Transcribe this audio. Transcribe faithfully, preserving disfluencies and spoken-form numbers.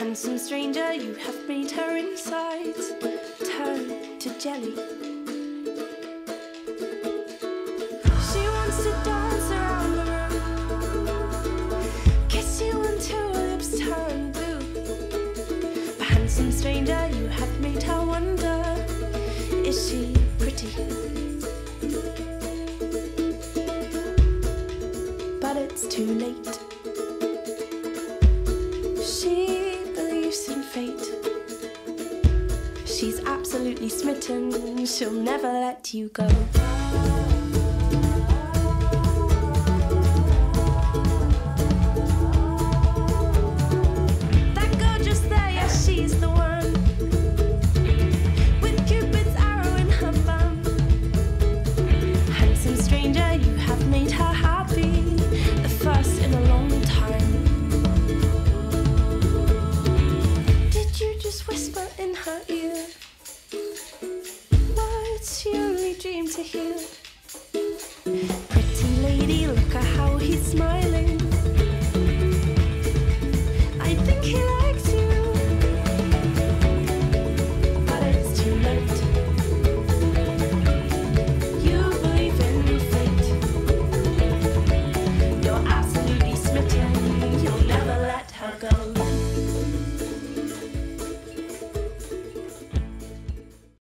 handsome stranger, you have made her insides turn to jelly. She wants to dance around the room, kiss you until her lips turn blue. But handsome stranger, you have made her wonder, is she pretty? But it's too late. She believes in fate. She's absolutely smitten, she'll never let you go.